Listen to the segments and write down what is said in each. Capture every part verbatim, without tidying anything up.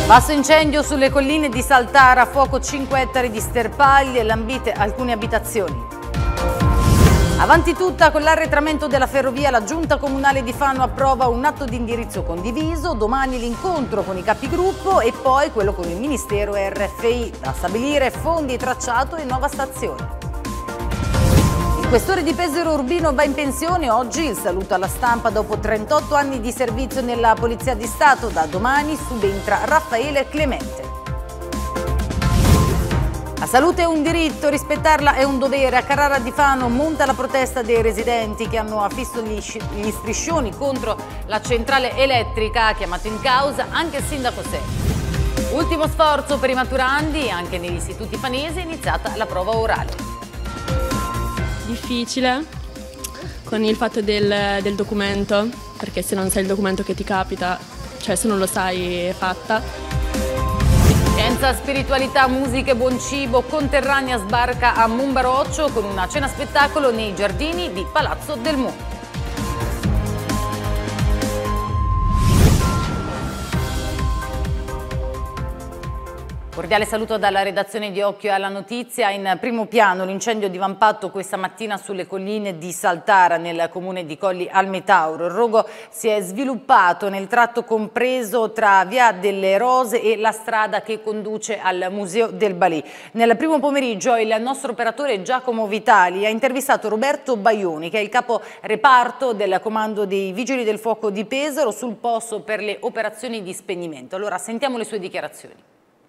Vasto incendio sulle colline di Saltara, fuoco cinque ettari di sterpaglie, lambite alcune abitazioni. Avanti tutta con l'arretramento della ferrovia, la Giunta Comunale di Fano approva un atto di indirizzo condiviso, domani l'incontro con i capigruppo e poi quello con il Ministero e R F I a stabilire fondi, tracciato e nuova stazione. Il questore di Pesaro Urbino va in pensione, oggi il saluto alla stampa dopo trentotto anni di servizio nella Polizia di Stato, da domani subentra Raffaele Clemente. La salute è un diritto, rispettarla è un dovere. A Carrara di Fano monta la protesta dei residenti che hanno affisso gli, gli striscioni contro la centrale elettrica, ha chiamato in causa anche il sindaco Serri. Ultimo sforzo per i maturandi, anche negli istituti fanesi è iniziata la prova orale. Difficile con il fatto del, del documento, perché se non sai il documento che ti capita, cioè se non lo sai è fatta. Scienza, spiritualità, musica e buon cibo, Conterranea sbarca a Monbaroccio con una cena spettacolo nei giardini di Palazzo del Monte. Cordiale saluto dalla redazione di Occhio alla Notizia. In primo piano l'incendio divampato questa mattina sulle colline di Saltara nel comune di Colli al Metauro. Il rogo si è sviluppato nel tratto compreso tra Via delle Rose e la strada che conduce al Museo del Balì. Nel primo pomeriggio il nostro operatore Giacomo Vitali ha intervistato Roberto Baioni, che è il capo reparto del comando dei Vigili del Fuoco di Pesaro, sul posto per le operazioni di spegnimento. Allora sentiamo le sue dichiarazioni.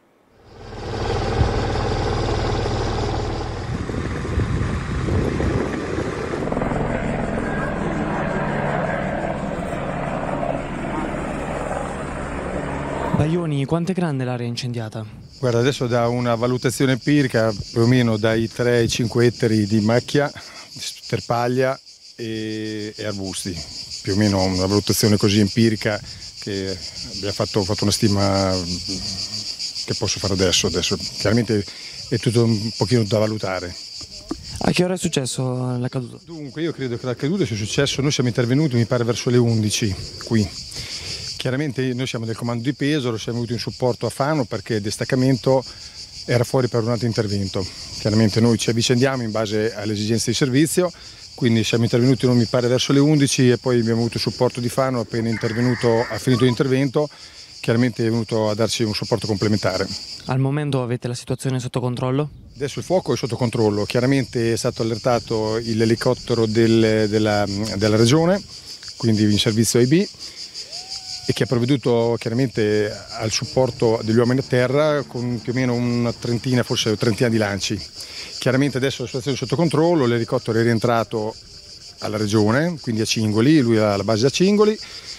Baioni, quanto è grande l'area incendiata? Guarda, adesso da una valutazione empirica più o meno dai tre ai cinque ettari di macchia, sterpaglia e, e arbusti. Più o meno una valutazione così empirica che abbiamo fatto, fatto una stima che posso fare adesso. Adesso chiaramente è tutto un pochino da valutare. A che ora è successo la caduta? Dunque io credo che la caduta sia successo, noi siamo intervenuti mi pare verso le undici qui. Chiaramente noi siamo del comando di Pesaro, siamo venuti in supporto a Fano perché il distaccamento era fuori per un altro intervento. Chiaramente noi ci avvicendiamo in base alle esigenze di servizio, quindi siamo intervenuti non mi pare verso le undici e poi abbiamo avuto il supporto di Fano, appena intervenuto, ha finito l'intervento, chiaramente è venuto a darci un supporto complementare. Al momento avete la situazione sotto controllo? Adesso il fuoco è sotto controllo, chiaramente è stato allertato l'elicottero del, della, della regione, quindi in servizio A I B, e che ha provveduto chiaramente al supporto degli uomini a terra con più o meno una trentina, forse una trentina di lanci. Chiaramente adesso la situazione è sotto controllo, l'elicottero è rientrato alla regione, quindi a Cingoli, lui ha la base a Cingoli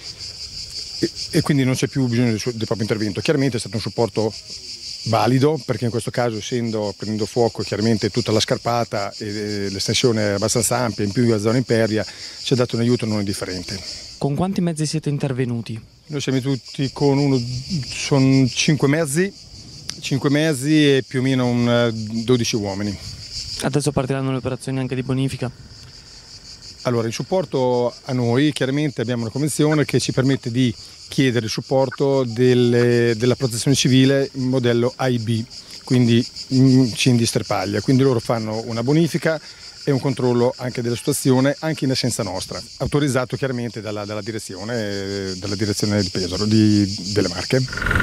e, e quindi non c'è più bisogno del, del proprio intervento. Chiaramente è stato un supporto valido perché in questo caso, essendo prendendo fuoco chiaramente tutta la scarpata e l'estensione è abbastanza ampia, in più la zona impervia, ci ha dato un aiuto non indifferente. Con quanti mezzi siete intervenuti? Noi siamo tutti con uno, sono cinque mezzi, cinque mezzi e più o meno un dodici uomini. Adesso partiranno le operazioni anche di bonifica? Allora, in supporto a noi chiaramente abbiamo una convenzione che ci permette di chiedere il supporto delle, della protezione civile in modello A I B, quindi incendi sterpaglia, quindi loro fanno una bonifica e un controllo anche della situazione, anche in assenza nostra, autorizzato chiaramente dalla, dalla direzione, dalla direzione di Pesaro, di, delle Marche.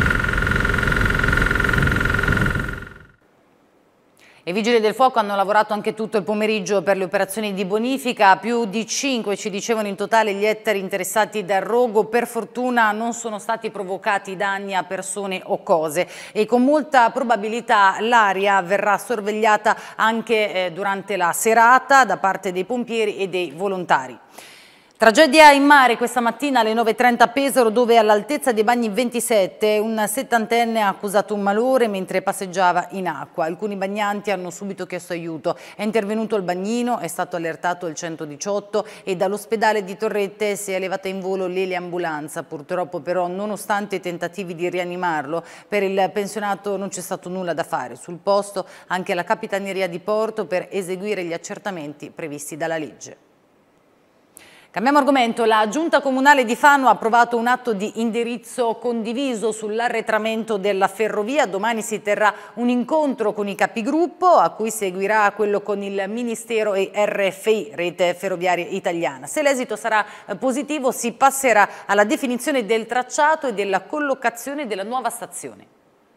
I Vigili del Fuoco hanno lavorato anche tutto il pomeriggio per le operazioni di bonifica, più di cinque ci dicevano in totale gli ettari interessati dal rogo. Per fortuna non sono stati provocati danni a persone o cose e con molta probabilità l'area verrà sorvegliata anche eh, durante la serata da parte dei pompieri e dei volontari. Tragedia in mare questa mattina alle nove e trenta a Pesaro, dove all'altezza dei bagni ventisette un settantenne ha accusato un malore mentre passeggiava in acqua. Alcuni bagnanti hanno subito chiesto aiuto. È intervenuto il bagnino, è stato allertato il centodiciotto e dall'ospedale di Torrette si è levata in volo l'eliambulanza. Purtroppo però, nonostante i tentativi di rianimarlo, per il pensionato non c'è stato nulla da fare. Sul posto anche la Capitaneria di Porto per eseguire gli accertamenti previsti dalla legge. Cambiamo argomento. La Giunta Comunale di Fano ha approvato un atto di indirizzo condiviso sull'arretramento della ferrovia. Domani si terrà un incontro con i capigruppo, a cui seguirà quello con il Ministero e R F I, Rete Ferroviaria Italiana. Se l'esito sarà positivo, si passerà alla definizione del tracciato e della collocazione della nuova stazione.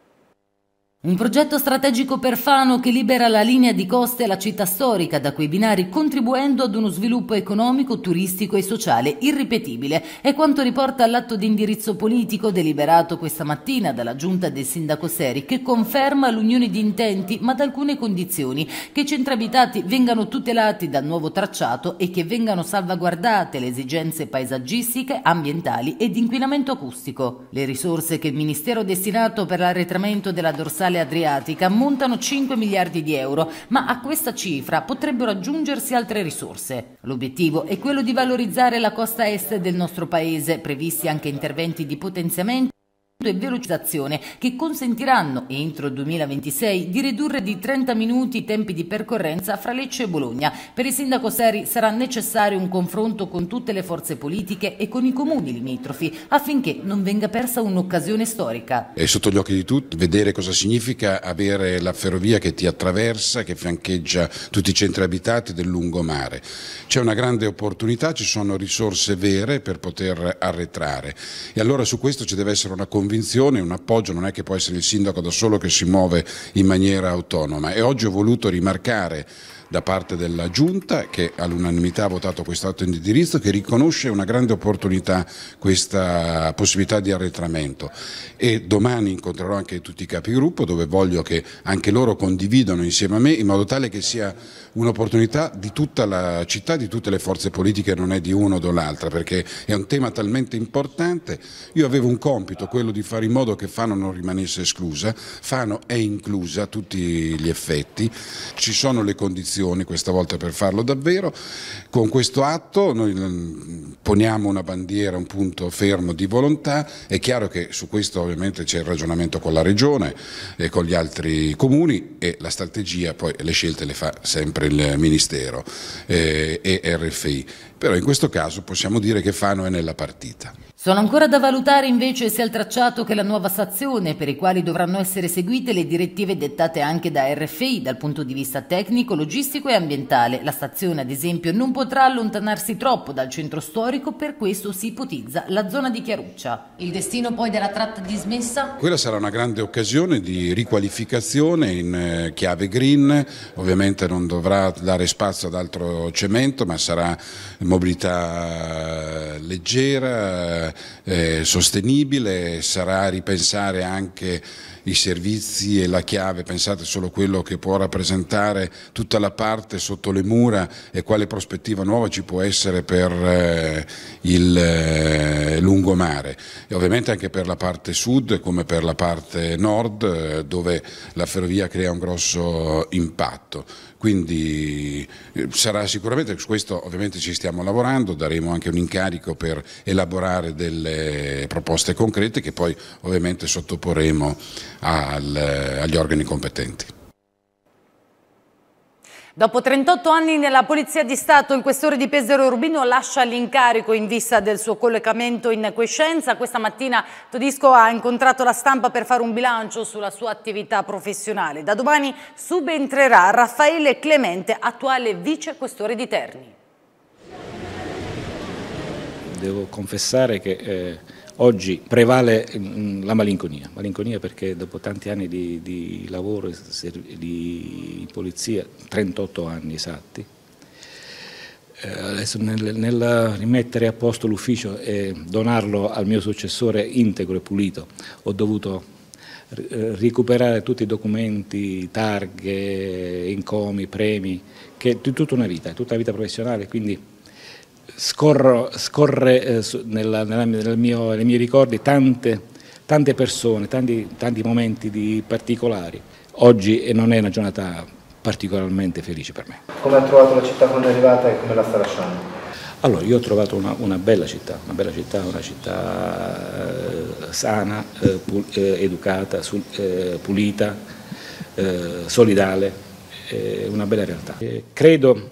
Un progetto strategico per Fano che libera la linea di costa e la città storica da quei binari, contribuendo ad uno sviluppo economico, turistico e sociale irripetibile. È quanto riporta l'atto di indirizzo politico deliberato questa mattina dalla giunta del sindaco Seri, che conferma l'unione di intenti, ma ad alcune condizioni: che i centri abitati vengano tutelati dal nuovo tracciato e che vengano salvaguardate le esigenze paesaggistiche, ambientali ed inquinamento acustico. Le risorse che il Ministero ha destinato per l'arretramento della dorsale adriatica ammontano cinque miliardi di euro, ma a questa cifra potrebbero aggiungersi altre risorse. L'obiettivo è quello di valorizzare la costa est del nostro paese, previsti anche interventi di potenziamento e velocizzazione che consentiranno entro il duemilaventisei di ridurre di trenta minuti i tempi di percorrenza fra Lecce e Bologna. Per il sindaco Seri sarà necessario un confronto con tutte le forze politiche e con i comuni limitrofi affinché non venga persa un'occasione storica. È sotto gli occhi di tutti vedere cosa significa avere la ferrovia che ti attraversa, che fiancheggia tutti i centri abitati del lungomare. C'è una grande opportunità, ci sono risorse vere per poter arretrare e allora su questo ci deve essere una convinzione, un appoggio. Non è che può essere il sindaco da solo che si muove in maniera autonoma, e oggi ho voluto rimarcare da parte della Giunta, che all'unanimità ha votato questo atto di indirizzo, che riconosce una grande opportunità questa possibilità di arretramento, e domani incontrerò anche tutti i capigruppo, dove voglio che anche loro condividano insieme a me, in modo tale che sia un'opportunità di tutta la città, di tutte le forze politiche, non è di uno o dell'altra, perché è un tema talmente importante. Io avevo un compito, quello di fare in modo che Fano non rimanesse esclusa. Fano è inclusa a tutti gli effetti, ci sono le condizioni questa volta per farlo davvero. Con questo atto noi poniamo una bandiera, un punto fermo di volontà. È chiaro che su questo ovviamente c'è il ragionamento con la Regione e con gli altri comuni, e la strategia, poi le scelte le fa sempre il Ministero eh, e R F I, però in questo caso possiamo dire che Fano è nella partita. Sono ancora da valutare invece sia il tracciato che la nuova stazione, per i quali dovranno essere seguite le direttive dettate anche da R F I dal punto di vista tecnico, logistico e ambientale. La stazione, ad esempio, non potrà allontanarsi troppo dal centro storico, per questo si ipotizza la zona di Chiaruccia. Il destino poi della tratta dismessa? Quella sarà una grande occasione di riqualificazione in chiave green, ovviamente non dovrà dare spazio ad altro cemento, ma sarà mobilità leggera, Eh, sostenibile, sarà ripensare anche i servizi e la chiave. Pensate solo quello che può rappresentare tutta la parte sotto le mura e quale prospettiva nuova ci può essere per eh, il eh, lungomare, e ovviamente anche per la parte sud come per la parte nord, eh, dove la ferrovia crea un grosso impatto. Quindi eh, sarà sicuramente, su questo ovviamente ci stiamo lavorando, daremo anche un incarico per elaborare delle proposte concrete che poi ovviamente sottoporremo al, agli organi competenti. Dopo trentotto anni nella Polizia di Stato, il questore di Pesaro Urbino lascia l'incarico in vista del suo collocamento in quiescenza. Questa mattina Todisco ha incontrato la stampa per fare un bilancio sulla sua attività professionale. Da domani subentrerà Raffaele Clemente, attuale vice questore di Terni. Devo confessare che eh, oggi prevale mh, la malinconia, malinconia perché dopo tanti anni di, di lavoro di, di polizia, trentotto anni esatti, eh, adesso nel, nel rimettere a posto l'ufficio e donarlo al mio successore integro e pulito, ho dovuto recuperare tutti i documenti, targhe, incomi, premi, che è tutta una vita, tutta una vita professionale, quindi Scorro, scorre eh, nella, nella, nel mio, nei miei ricordi tante, tante persone, tanti, tanti momenti di particolari. Oggi non è una giornata particolarmente felice per me. Come ha trovato la città quando è arrivata e come la sta lasciando? Allora, io ho trovato una, una bella città, una bella città, una città eh, sana, eh, pu, eh, educata, su, eh, pulita, eh, solidale, eh, una bella realtà. Eh, credo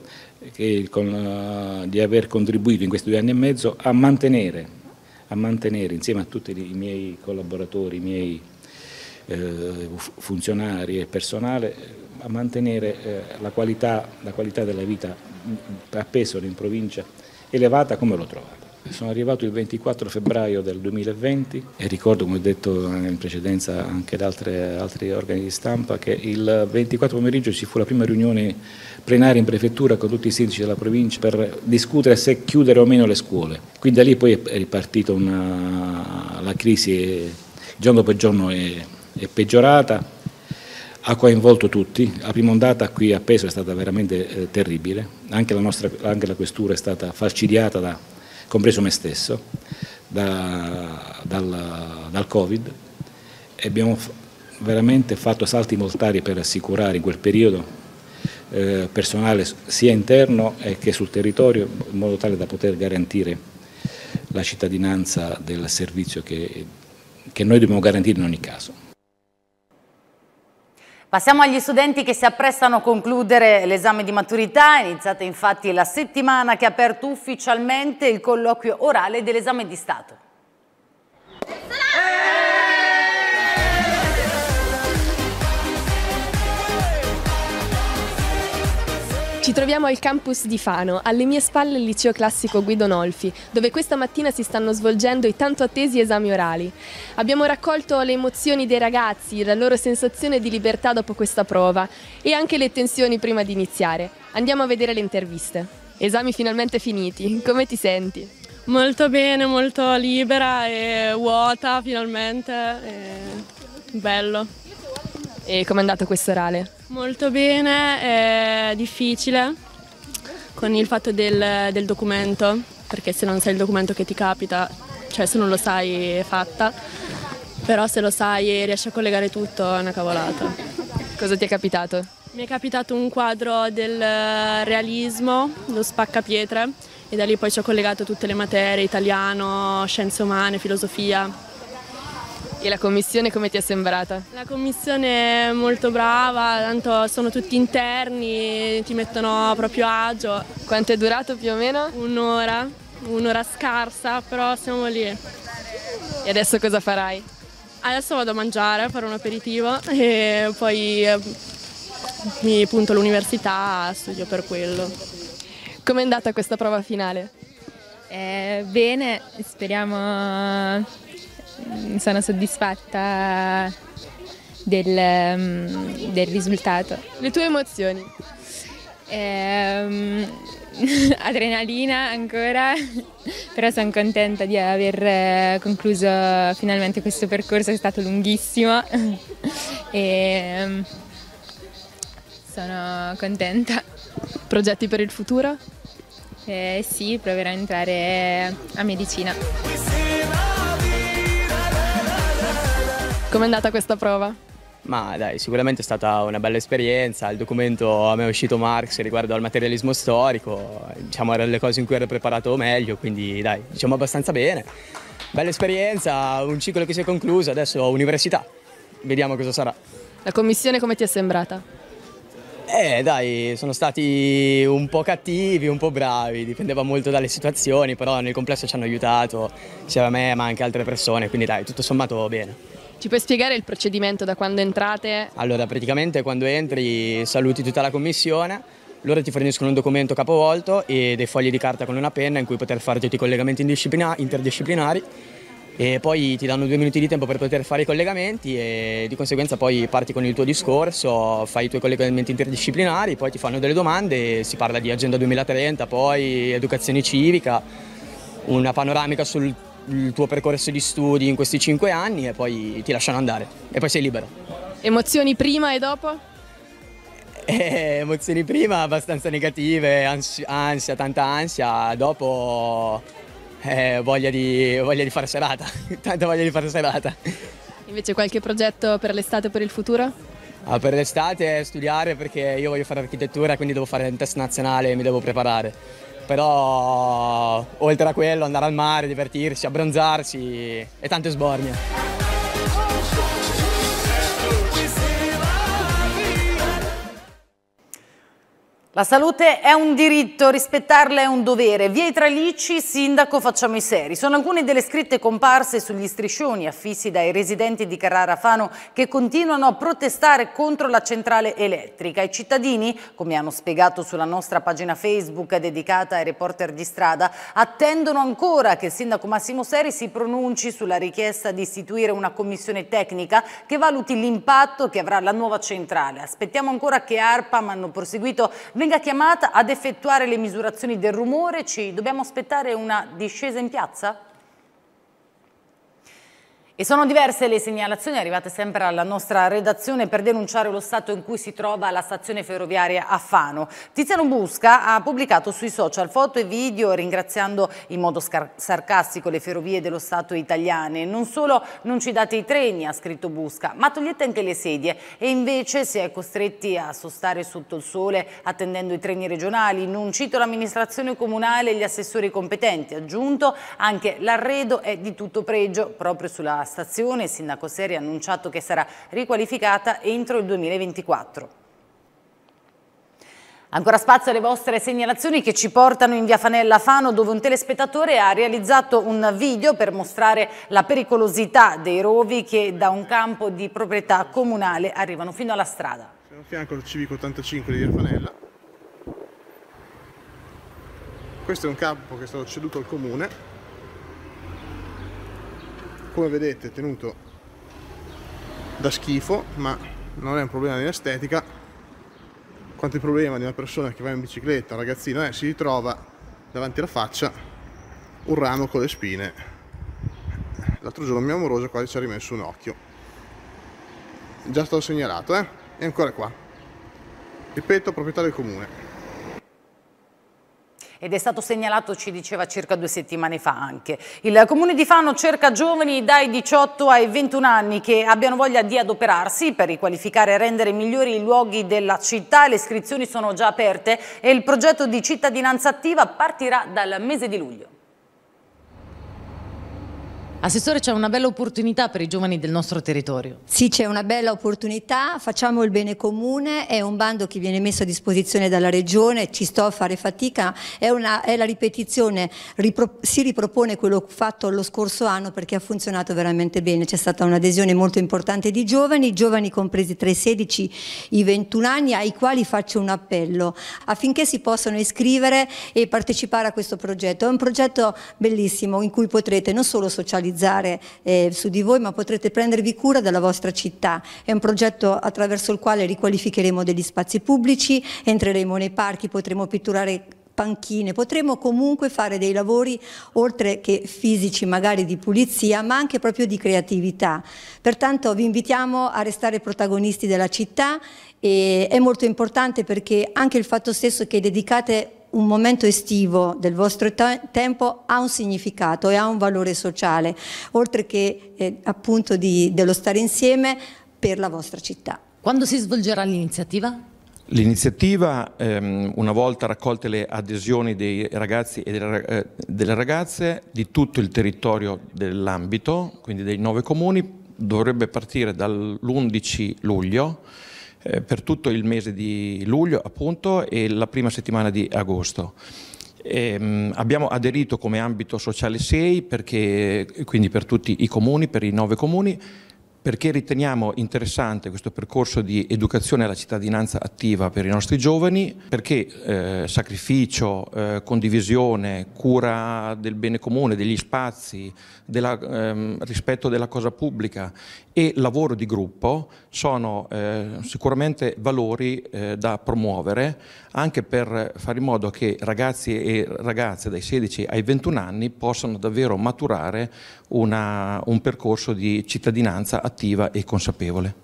che con, uh, di aver contribuito in questi due anni e mezzo a mantenere, a mantenere insieme a tutti i miei collaboratori, i miei eh, funzionari e personale, a mantenere eh, la, qualità, la qualità della vita a Pesaro in provincia elevata come l'ho trovata. Sono arrivato il ventiquattro febbraio del duemilaventi e ricordo, come ho detto in precedenza anche da altri organi di stampa, che il ventiquattro pomeriggio ci fu la prima riunione plenaria in prefettura con tutti i sindaci della provincia per discutere se chiudere o meno le scuole. Quindi da lì poi è ripartita una, la crisi, giorno per giorno è, è peggiorata, ha coinvolto tutti. La prima ondata qui a Pesaro è stata veramente eh, terribile, anche la, nostra, anche la questura è stata falcidiata da compreso me stesso, da, dal, dal Covid, e abbiamo veramente fatto salti mortali per assicurare in quel periodo eh, personale sia interno che sul territorio, in modo tale da poter garantire la cittadinanza del servizio che, che noi dobbiamo garantire in ogni caso. Passiamo agli studenti che si apprestano a concludere l'esame di maturità. È iniziata infatti la settimana che ha aperto ufficialmente il colloquio orale dell'esame di Stato. Ci troviamo al campus di Fano, alle mie spalle il liceo classico Guido Nolfi, dove questa mattina si stanno svolgendo i tanto attesi esami orali. Abbiamo raccolto le emozioni dei ragazzi, la loro sensazione di libertà dopo questa prova e anche le tensioni prima di iniziare. Andiamo a vedere le interviste. Esami finalmente finiti, come ti senti? Molto bene, molto libera e vuota finalmente, e bello. E com'è andato questo orale? Molto bene, è difficile con il fatto del, del documento, perché se non sai il documento che ti capita, cioè se non lo sai è fatta, però se lo sai e riesci a collegare tutto è una cavolata. Cosa ti è capitato? Mi è capitato un quadro del realismo, lo spaccapietre, e da lì poi ci ho collegato tutte le materie, italiano, scienze umane, filosofia. E la commissione come ti è sembrata? La commissione è molto brava, tanto sono tutti interni, ti mettono proprio a agio. Quanto è durato più o meno? Un'ora, un'ora scarsa, però siamo lì. E adesso cosa farai? Adesso vado a mangiare, a fare un aperitivo e poi eh, mi punto all'università, studio per quello. Com'è andata questa prova finale? Eh, bene, speriamo... Sono soddisfatta del, del risultato. Le tue emozioni? Eh, adrenalina ancora, però sono contenta di aver concluso finalmente questo percorso, è stato lunghissimo e sono contenta. Progetti per il futuro? Eh, sì, proverò a entrare a medicina. Com'è andata questa prova? Ma dai, sicuramente è stata una bella esperienza. Il documento a me è uscito Marx riguardo al materialismo storico, diciamo erano le cose in cui ero preparato meglio, quindi dai, diciamo abbastanza bene. Bella esperienza, un ciclo che si è concluso, adesso università, vediamo cosa sarà. La commissione come ti è sembrata? Eh dai, sono stati un po' cattivi, un po' bravi, dipendeva molto dalle situazioni, però nel complesso ci hanno aiutato, sia me ma anche altre persone, quindi dai, tutto sommato bene. Ci puoi spiegare il procedimento da quando entrate? Allora, praticamente quando entri saluti tutta la commissione, loro ti forniscono un documento capovolto e dei fogli di carta con una penna in cui poter fare tutti i collegamenti interdisciplinari e poi ti danno due minuti di tempo per poter fare i collegamenti e di conseguenza poi parti con il tuo discorso, fai i tuoi collegamenti interdisciplinari, poi ti fanno delle domande, si parla di Agenda duemilatrenta, poi educazione civica, una panoramica sul il tuo percorso di studi in questi cinque anni e poi ti lasciano andare e poi sei libero. Emozioni prima e dopo? Eh, emozioni prima abbastanza negative, ansia, ansia tanta ansia, dopo eh, voglia, di, voglia di fare serata, tanta voglia di fare serata. Invece qualche progetto per l'estate o per il futuro? Ah, per l'estate studiare perché io voglio fare architettura, quindi devo fare un test nazionale e mi devo preparare. Però oltre a quello andare al mare, divertirsi, abbronzarsi e tante sbornie. La salute è un diritto, rispettarla è un dovere. Via i tralicci, sindaco, facciamo i seri. Sono alcune delle scritte comparse sugli striscioni affissi dai residenti di Carrara Fano che continuano a protestare contro la centrale elettrica. I cittadini, come hanno spiegato sulla nostra pagina Facebook dedicata ai reporter di strada, attendono ancora che il sindaco Massimo Seri si pronunci sulla richiesta di istituire una commissione tecnica che valuti l'impatto che avrà la nuova centrale. Aspettiamo ancora che ARPAM, hanno proseguito, venga chiamata ad effettuare le misurazioni del rumore. Ci dobbiamo aspettare una discesa in piazza? E sono diverse le segnalazioni arrivate sempre alla nostra redazione per denunciare lo stato in cui si trova la stazione ferroviaria a Fano. Tiziano Busca ha pubblicato sui social foto e video ringraziando in modo sarcastico le ferrovie dello Stato italiane. Non solo non ci date i treni, ha scritto Busca, ma togliete anche le sedie e invece si è costretti a sostare sotto il sole attendendo i treni regionali. Non cito l'amministrazione comunale e gli assessori competenti. Aggiunto anche l'arredo è di tutto pregio. Proprio sulla stazione il sindaco Seri ha annunciato che sarà riqualificata entro il duemilaventiquattro. Ancora spazio alle vostre segnalazioni che ci portano in via Fanella Fano, dove un telespettatore ha realizzato un video per mostrare la pericolosità dei rovi che da un campo di proprietà comunale arrivano fino alla strada. Siamo a fianco al civico ottantacinque di via Fanella. Questo è un campo che è stato ceduto al comune. Come vedete è tenuto da schifo, ma non è un problema di estetica quanto il problema di una persona che va in bicicletta, un ragazzino, eh, si ritrova davanti alla faccia un ramo con le spine. L'altro giorno mio amoroso quasi ci ha rimesso un occhio. Già stato segnalato, eh? E ancora qua. Ripeto, proprietà del comune. Ed è stato segnalato, ci diceva, circa due settimane fa anche. Il Comune di Fano cerca giovani dai diciotto ai ventuno anni che abbiano voglia di adoperarsi per riqualificare e rendere migliori i luoghi della città. Le iscrizioni sono già aperte e il progetto di cittadinanza attiva partirà dal mese di luglio. Assessore, c'è una bella opportunità per i giovani del nostro territorio. Sì, c'è una bella opportunità, facciamo il bene comune, è un bando che viene messo a disposizione dalla Regione, ci sto a fare fatica, è, una, è la ripetizione, ripro, si ripropone quello fatto lo scorso anno perché ha funzionato veramente bene, c'è stata un'adesione molto importante di giovani, giovani compresi tra i sedici e i ventuno anni, ai quali faccio un appello affinché si possano iscrivere e partecipare a questo progetto. È un progetto bellissimo in cui potrete non solo socializzare Eh, su di voi, ma potrete prendervi cura della vostra città. È un progetto attraverso il quale riqualificheremo degli spazi pubblici, entreremo nei parchi, potremo pitturare panchine, potremo comunque fare dei lavori oltre che fisici, magari di pulizia, ma anche proprio di creatività. Pertanto vi invitiamo a restare protagonisti della città e è molto importante perché anche il fatto stesso che dedicate un momento estivo del vostro tempo ha un significato e ha un valore sociale, oltre che eh, appunto di, dello stare insieme per la vostra città. Quando si svolgerà l'iniziativa? L'iniziativa, ehm, una volta raccolte le adesioni dei ragazzi e delle, eh, delle ragazze di tutto il territorio dell'ambito, quindi dei nove comuni, dovrebbe partire dall'undici luglio, per tutto il mese di luglio appunto e la prima settimana di agosto. E, mh, abbiamo aderito come ambito sociale sei, perché, quindi per tutti i comuni, per i nove comuni, perché riteniamo interessante questo percorso di educazione alla cittadinanza attiva per i nostri giovani, perché eh, sacrificio, eh, condivisione, cura del bene comune, degli spazi, della, ehm, rispetto della cosa pubblica e lavoro di gruppo sono eh, sicuramente valori eh, da promuovere anche per fare in modo che ragazzi e ragazze dai sedici ai ventuno anni possano davvero maturare una, un percorso di cittadinanza attiva e consapevole.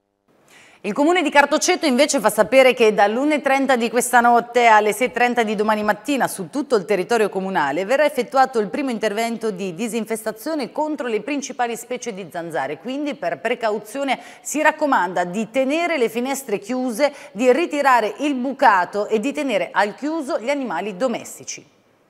Il Comune di Cartoceto invece fa sapere che dall'una e trenta di questa notte alle sei e trenta di domani mattina su tutto il territorio comunale verrà effettuato il primo intervento di disinfestazione contro le principali specie di zanzare. Quindi per precauzione si raccomanda di tenere le finestre chiuse, di ritirare il bucato e di tenere al chiuso gli animali domestici.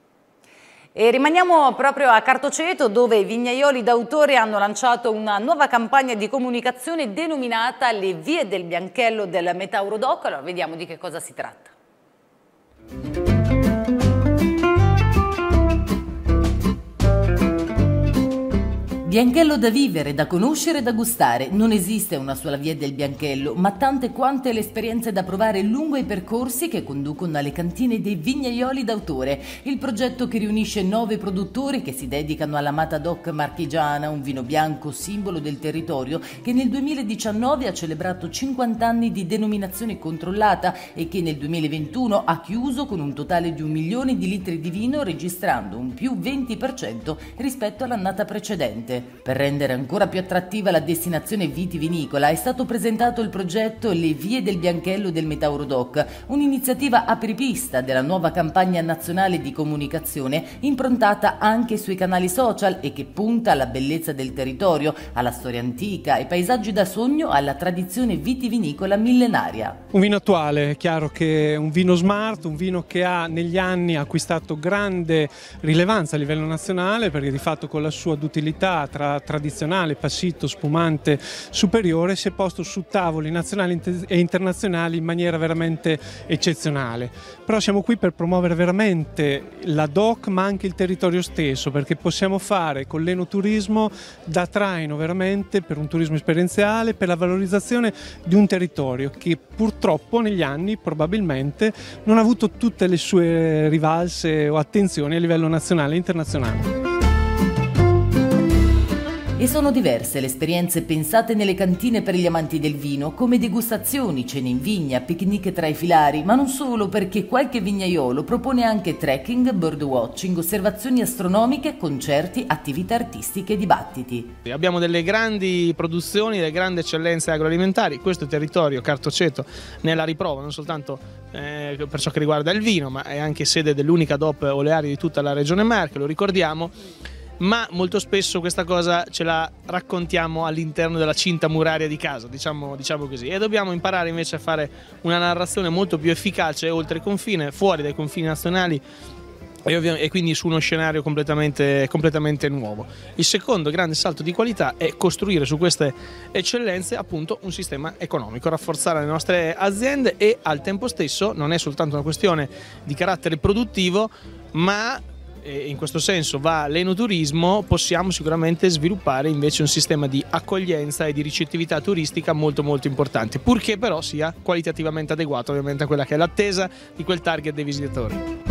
E rimaniamo proprio a Cartoceto, dove i vignaioli d'autore hanno lanciato una nuova campagna di comunicazione denominata Le vie del bianchello del Metauro Doc. Allora vediamo di che cosa si tratta. Bianchello da vivere, da conoscere e da gustare. Non esiste una sola via del Bianchello, ma tante quante le esperienze da provare lungo i percorsi che conducono alle cantine dei vignaioli d'autore. Il progetto che riunisce nove produttori che si dedicano all'amata DOC marchigiana, un vino bianco simbolo del territorio che nel duemiladiciannove ha celebrato cinquanta anni di denominazione controllata e che nel duemilaventuno ha chiuso con un totale di un milione di litri di vino, registrando un più venti per cento rispetto all'annata precedente. Per rendere ancora più attrattiva la destinazione vitivinicola è stato presentato il progetto Le Vie del Bianchello del Metauro DOC, un'iniziativa apripista della nuova campagna nazionale di comunicazione improntata anche sui canali social e che punta alla bellezza del territorio, alla storia antica, ai paesaggi da sogno, alla tradizione vitivinicola millenaria. Un vino attuale, è chiaro che è un vino smart, un vino che ha negli anni acquistato grande rilevanza a livello nazionale perché di fatto con la sua dutilità tra tradizionale, passito, spumante, superiore si è posto su tavoli nazionali e internazionali in maniera veramente eccezionale. Però siamo qui per promuovere veramente la DOC ma anche il territorio stesso, perché possiamo fare con l'enoturismo da traino veramente per un turismo esperienziale, per la valorizzazione di un territorio che purtroppo negli anni probabilmente non ha avuto tutte le sue rivalse o attenzioni a livello nazionale e internazionale. E sono diverse le esperienze pensate nelle cantine per gli amanti del vino, come degustazioni, cene in vigna, picnic tra i filari, ma non solo, perché qualche vignaiolo propone anche trekking, birdwatching, osservazioni astronomiche, concerti, attività artistiche e dibattiti. Abbiamo delle grandi produzioni, delle grandi eccellenze agroalimentari, questo territorio, Cartoceto, ne è la riprova, non soltanto eh, per ciò che riguarda il vino, ma è anche sede dell'unica D O P olearia di tutta la regione Marche, lo ricordiamo. Ma molto spesso questa cosa ce la raccontiamo all'interno della cinta muraria di casa, diciamo, diciamo così, e dobbiamo imparare invece a fare una narrazione molto più efficace oltre confine, fuori dai confini nazionali e, e quindi su uno scenario completamente, completamente nuovo. Il secondo grande salto di qualità è costruire su queste eccellenze appunto un sistema economico, rafforzare le nostre aziende e al tempo stesso non è soltanto una questione di carattere produttivo, ma e in questo senso va l'enoturismo, possiamo sicuramente sviluppare invece un sistema di accoglienza e di ricettività turistica molto molto importante, purché però sia qualitativamente adeguato ovviamente a quella che è l'attesa di quel target dei visitatori.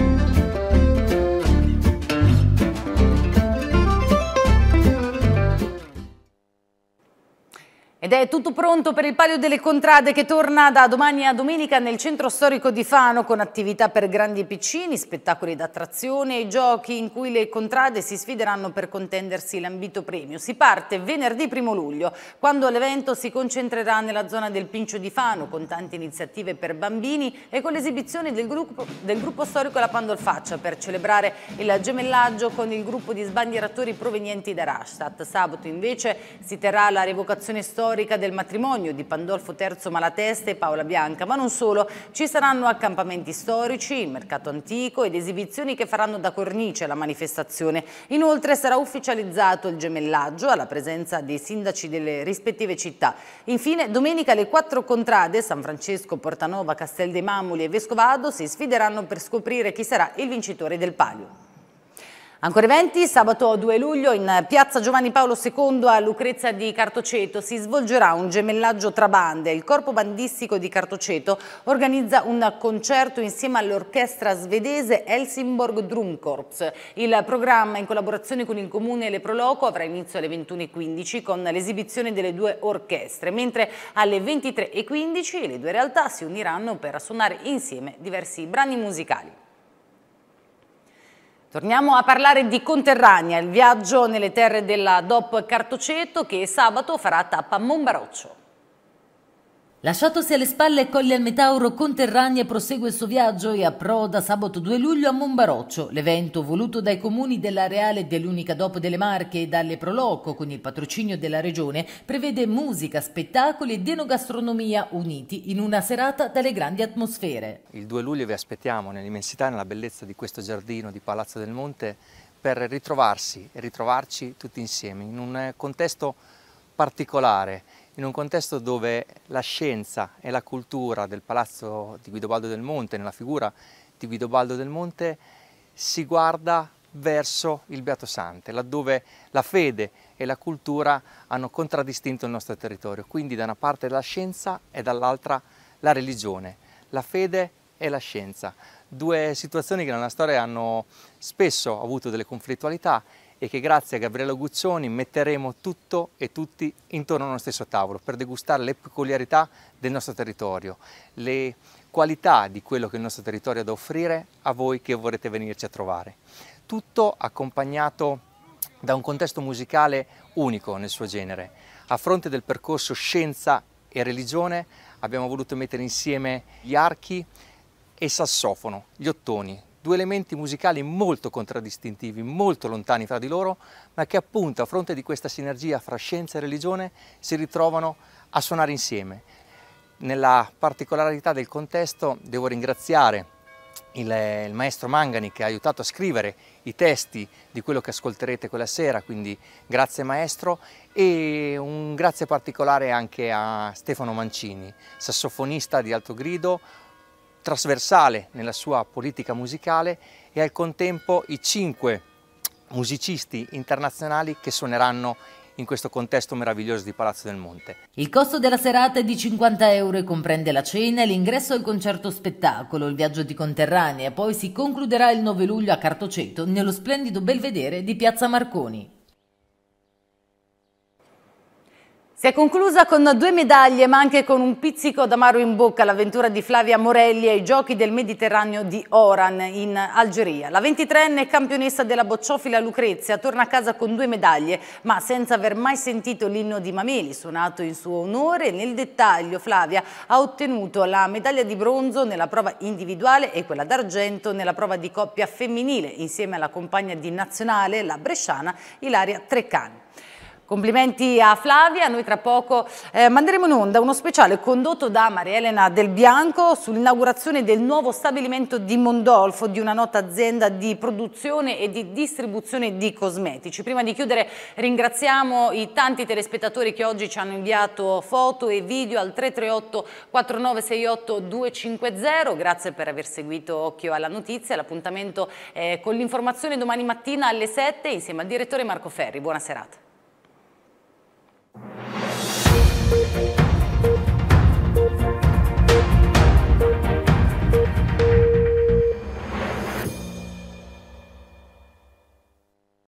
Ed è tutto pronto per il Palio delle Contrade che torna da domani a domenica nel centro storico di Fano con attività per grandi e piccini, spettacoli d'attrazione e giochi in cui le contrade si sfideranno per contendersi l'ambito premio. Si parte venerdì primo luglio, quando l'evento si concentrerà nella zona del Pincio di Fano con tante iniziative per bambini e con l'esibizione del gruppo, del gruppo storico La Pandolfaccia per celebrare il gemellaggio con il gruppo di sbandieratori provenienti da Rastatt. Sabato invece si terrà la rievocazione storica del matrimonio di Pandolfo terzo Malatesta e Paola Bianca, ma non solo, ci saranno accampamenti storici, il mercato antico ed esibizioni che faranno da cornice alla manifestazione. Inoltre sarà ufficializzato il gemellaggio alla presenza dei sindaci delle rispettive città. Infine domenica le quattro contrade, San Francesco, Portanova, Castel dei Mamuli e Vescovado, si sfideranno per scoprire chi sarà il vincitore del palio. Ancora eventi, sabato due luglio in piazza Giovanni Paolo secondo a Lucrezia di Cartoceto si svolgerà un gemellaggio tra bande. Il corpo bandistico di Cartoceto organizza un concerto insieme all'orchestra svedese Helsingborg Drumkorps. Il programma in collaborazione con il comune e le Proloco avrà inizio alle ventuno e quindici con l'esibizione delle due orchestre, mentre alle ventitré e quindici le due realtà si uniranno per suonare insieme diversi brani musicali. Torniamo a parlare di Conterrania, il viaggio nelle terre della D O P Cartoceto che sabato farà tappa a Monbaroccio. Lasciatosi alle spalle Colli al Metauro, Conterrania prosegue il suo viaggio e approda sabato due luglio a Monbaroccio. L'evento, voluto dai comuni dell'Areale e dell'Unica D O P delle Marche e dalle Proloco con il patrocinio della Regione, prevede musica, spettacoli ed enogastronomia uniti in una serata dalle grandi atmosfere. Il due luglio vi aspettiamo nell'immensità e nella bellezza di questo giardino di Palazzo del Monte per ritrovarsi e ritrovarci tutti insieme in un contesto particolare, in un contesto dove la scienza e la cultura del Palazzo di Guidobaldo del Monte, nella figura di Guidobaldo del Monte, si guarda verso il Beato Sante, laddove la fede e la cultura hanno contraddistinto il nostro territorio. Quindi da una parte la scienza e dall'altra la religione, la fede e la scienza. Due situazioni che nella storia hanno spesso avuto delle conflittualità e che grazie a Gabriele Guccioni metteremo tutto e tutti intorno allo stesso tavolo per degustare le peculiarità del nostro territorio, le qualità di quello che il nostro territorio ha da offrire a voi che vorrete venirci a trovare. Tutto accompagnato da un contesto musicale unico nel suo genere. A fronte del percorso scienza e religione abbiamo voluto mettere insieme gli archi e il sassofono, gli ottoni, due elementi musicali molto contraddistintivi, molto lontani fra di loro, ma che appunto a fronte di questa sinergia fra scienza e religione si ritrovano a suonare insieme. Nella particolarità del contesto devo ringraziare il, il maestro Mangani che ha aiutato a scrivere i testi di quello che ascolterete quella sera, quindi grazie maestro, e un grazie particolare anche a Stefano Mancini, sassofonista di alto grido, trasversale nella sua politica musicale, e al contempo i cinque musicisti internazionali che suoneranno in questo contesto meraviglioso di Palazzo del Monte. Il costo della serata è di cinquanta euro e comprende la cena e l'ingresso al concerto spettacolo, il viaggio di conterranea, poi si concluderà il nove luglio a Cartoceto nello splendido belvedere di Piazza Marconi. Si è conclusa con due medaglie ma anche con un pizzico d'amaro in bocca l'avventura di Flavia Morelli ai Giochi del Mediterraneo di Oran in Algeria. La ventitreenne campionessa della bocciofila Lucrezia torna a casa con due medaglie ma senza aver mai sentito l'inno di Mameli suonato in suo onore. Nel dettaglio Flavia ha ottenuto la medaglia di bronzo nella prova individuale e quella d'argento nella prova di coppia femminile insieme alla compagna di nazionale, la bresciana Ilaria Treccani. Complimenti a Flavia, noi tra poco eh, manderemo in onda uno speciale condotto da Maria Elena Del Bianco sull'inaugurazione del nuovo stabilimento di Mondolfo, di una nota azienda di produzione e di distribuzione di cosmetici. Prima di chiudere ringraziamo i tanti telespettatori che oggi ci hanno inviato foto e video al tre tre otto quattro nove sei otto due cinque zero, grazie per aver seguito Occhio alla Notizia, l'appuntamento è con l'informazione domani mattina alle sette insieme al direttore Marco Ferri, buona serata.